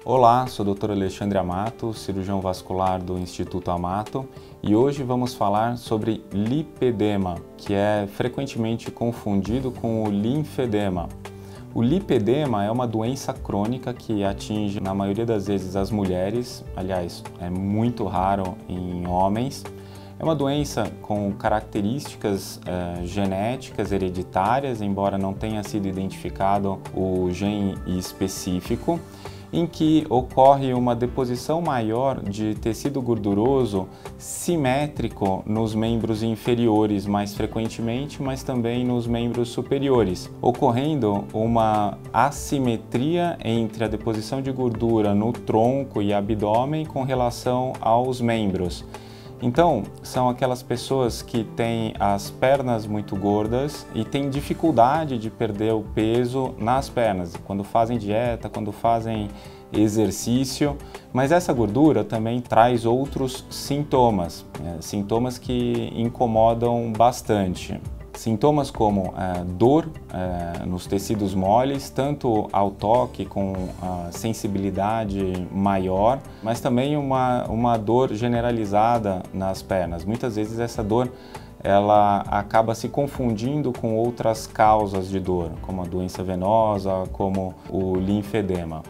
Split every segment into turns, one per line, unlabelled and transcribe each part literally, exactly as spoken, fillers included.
Olá, sou o doutor Alexandre Amato, cirurgião vascular do Instituto Amato, e hoje vamos falar sobre lipedema, que é frequentemente confundido com o linfedema. O lipedema é uma doença crônica que atinge, na maioria das vezes, as mulheres, aliás, é muito raro em homens. É uma doença com características eh, genéticas hereditárias, embora não tenha sido identificado o gene específico, em que ocorre uma deposição maior de tecido gorduroso simétrico nos membros inferiores mais frequentemente, mas também nos membros superiores, ocorrendo uma assimetria entre a deposição de gordura no tronco e abdômen com relação aos membros. Então, são aquelas pessoas que têm as pernas muito gordas e têm dificuldade de perder o peso nas pernas, quando fazem dieta, quando fazem exercício, mas essa gordura também traz outros sintomas, é, sintomas que incomodam bastante. Sintomas como é, dor é, nos tecidos moles, tanto ao toque com a sensibilidade maior, mas também uma, uma dor generalizada nas pernas. Muitas vezes essa dor ela acaba se confundindo com outras causas de dor, como a doença venosa, como o linfedema.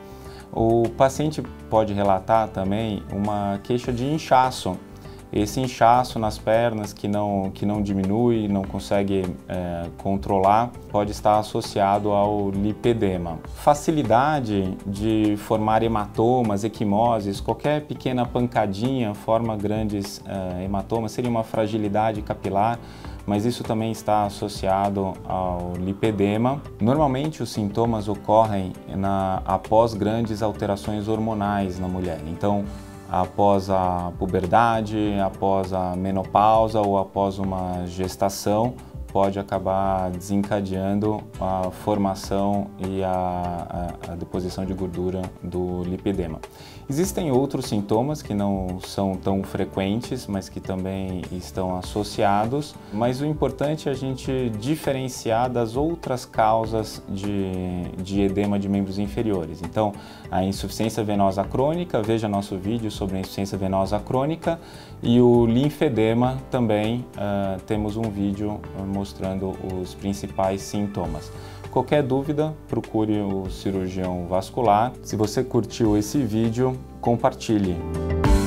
O paciente pode relatar também uma queixa de inchaço. Esse inchaço nas pernas que não, que não diminui, não consegue é, controlar, pode estar associado ao lipedema. Facilidade de formar hematomas, equimoses, qualquer pequena pancadinha forma grandes é, hematomas, seria uma fragilidade capilar, mas isso também está associado ao lipedema. Normalmente os sintomas ocorrem na, após grandes alterações hormonais na mulher. Então, após a puberdade, após a menopausa ou após uma gestação, pode acabar desencadeando a formação e a, a, a deposição de gordura do lipedema. Existem outros sintomas que não são tão frequentes, mas que também estão associados, mas o importante é a gente diferenciar das outras causas de, de edema de membros inferiores. Então, a insuficiência venosa crônica, veja nosso vídeo sobre a insuficiência venosa crônica, e o linfedema também, uh, temos um vídeo mostrando os principais sintomas. Qualquer dúvida, procure o cirurgião vascular. Se você curtiu esse vídeo, compartilhe.